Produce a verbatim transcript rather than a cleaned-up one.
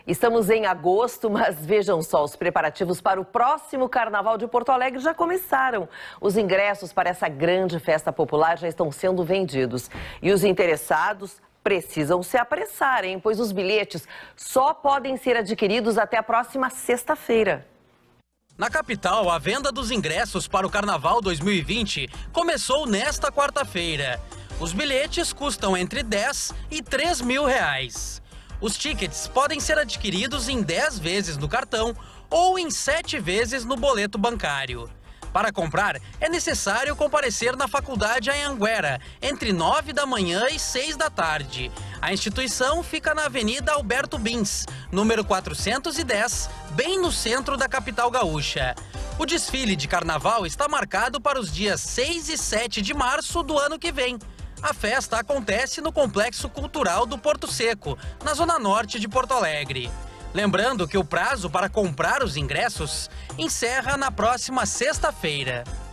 Estamos em agosto, mas vejam só, os preparativos para o próximo Carnaval de Porto Alegre já começaram. Os ingressos para essa grande festa popular já estão sendo vendidos. E os interessados precisam se apressar, hein? Pois os bilhetes só podem ser adquiridos até a próxima sexta-feira. Na capital, a venda dos ingressos para o Carnaval dois mil e vinte começou nesta quarta-feira. Os bilhetes custam entre dez e três mil reais. Os tickets podem ser adquiridos em dez vezes no cartão ou em sete vezes no boleto bancário. Para comprar, é necessário comparecer na Faculdade Anhanguera, entre nove da manhã e seis da tarde. A instituição fica na Avenida Alberto Bins, número quatrocentos e dez, bem no centro da capital gaúcha. O desfile de carnaval está marcado para os dias seis e sete de março do ano que vem. A festa acontece no Complexo Cultural do Porto Seco, na zona norte de Porto Alegre. Lembrando que o prazo para comprar os ingressos encerra na próxima sexta-feira.